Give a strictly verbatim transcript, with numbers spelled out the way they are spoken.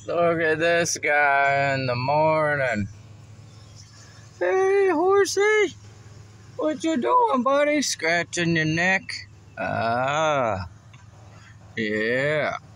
Look at this guy in the morning. Hey, horsey. What you doing, buddy? Scratching your neck? Ah, yeah.